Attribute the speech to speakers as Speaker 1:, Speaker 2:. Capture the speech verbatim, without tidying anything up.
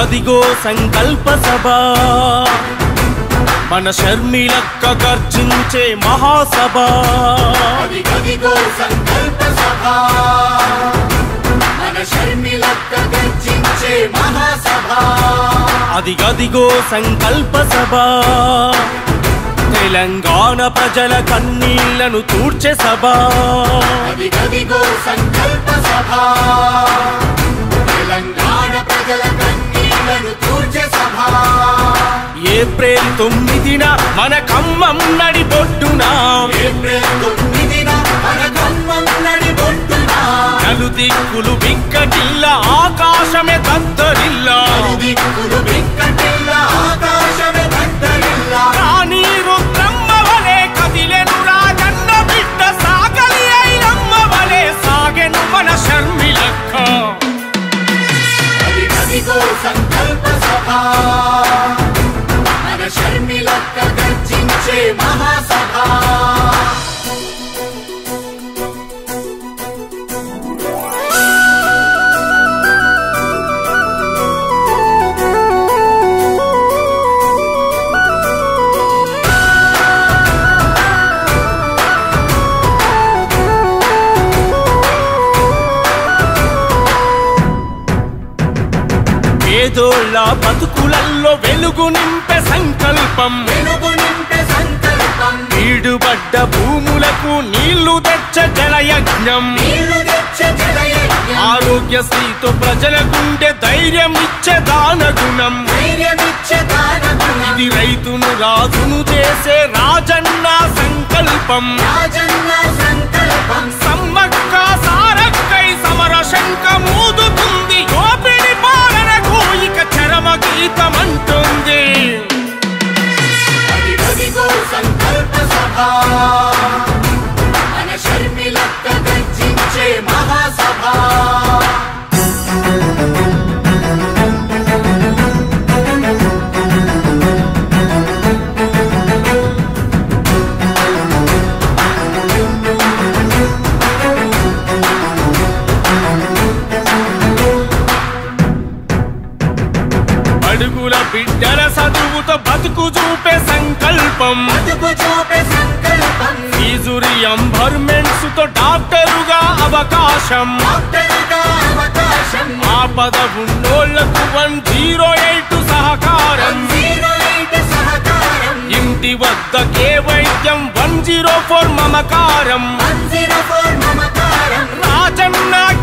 Speaker 1: అదిగదిగో సంకల్ప సభ మన షర్మిలక్క గర్జించే మహాసభ
Speaker 2: అదిగదిగో సంకల్ప సభ మన షర్మిలక్క గర్జించే మహాసభ
Speaker 1: అదిగదిగో సంకల్ప సభ తెలంగాణ ప్రజల కన్నీళ్లను తూర్చే సభ
Speaker 2: అదిగదిగో సంకల్ప సభ తెలంగాణ ప్రజల కన్నీళ్లను తూర్చే సభ
Speaker 1: ఏప్రిల్ తొమ్మిదిన మన ఖమ్మం నడిబొడ్డున
Speaker 2: ఏప్రిల్ తొమ్మిదిన మన ఖమ్మం నడిబొడ్డున
Speaker 1: నలుదిక్కులు బిక్కటిల్ల ఆకాశమే దద్దరిల్లా
Speaker 2: నలుదిక్కులు బిక్కటిల్ల ఆకాశమే దద్దరిల్లా
Speaker 1: రాణి రుద్రమ్మ వలె కదిలెను రాజన్న బిడ్డ సాగలి ఐలమ్మ వలె సాగెను మన షర్మిలక్క
Speaker 2: అదిగదిగో సంకల్ప సభ మన షర్మిలక్క గర్జించే మహాసభ
Speaker 1: పేదోళ్ళ బతుకులల్లో వెలుగు నింపే సంకల్పం
Speaker 2: వెలుగు నింపే సంకల్పం
Speaker 1: ఈడుబడ్డ భూములకు నీళ్లు తెచ్చే జలయజ్ఞం
Speaker 2: నీళ్లు తెచ్చే జలయజ్ఞం
Speaker 1: ఆరోగ్యశ్రీతో ప్రజల గుండె ధైర్యం ఇచ్చే దానగుణం
Speaker 2: ధైర్యమిచ్చే దానగుణం
Speaker 1: ఇది రైతును రాజును చేసే రాజన్న సంకల్పం
Speaker 2: రాజన్న సంకల్పం
Speaker 1: సమ్మక్క సారక్కై సమర శంఖ మూదుతుంది గోపిడి పాలనకు ఇక చరమ గీతమంటుంది
Speaker 2: అదిగదిగో సంకల్ప సభ మన షర్మిలక్క గర్జించే మహాసభ
Speaker 1: అడుగుల బిడ్డల చదువుతో బతుకు చూపే సంకల్పం
Speaker 2: బతుకు చూపే సంకల్పం
Speaker 1: ఫీజు రియంబర్మెంట్స్ తో డాక్టరుగా అవకాశం
Speaker 2: డాక్టరుగా అవకాశం
Speaker 1: ఆపద ఉన్నోళ్లకు వన్ జీరో ఎయిట్ సహకారం
Speaker 2: జీరో ఎయిట్ సహకారం
Speaker 1: ఇంటి వద్దకే వైద్యం వన్ జీరో ఫోర్ మమకారం
Speaker 2: వన్ జీరో ఫోర్ మమకారం
Speaker 1: రాజన్న